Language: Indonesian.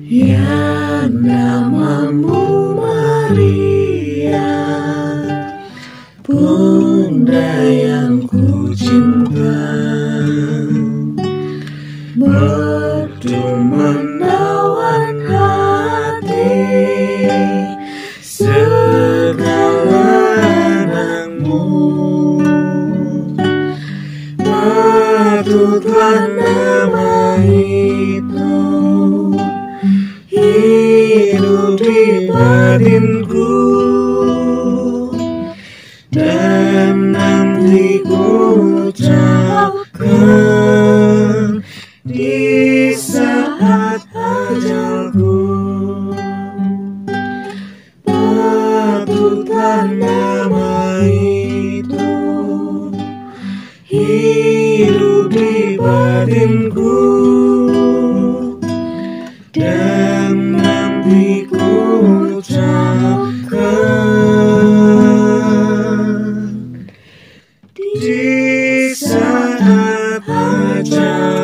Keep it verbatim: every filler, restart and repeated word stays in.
yang namamu Maria, Bunda yang ku cinta, merdu menawan hati segala anakmu. Patutlah nama itu hidup di batinku, dan nanti ku ucapkan di saat ajalku. Patutlah nama itu hidup di batinku, dan nanti ku ucapkan di saat ajalku.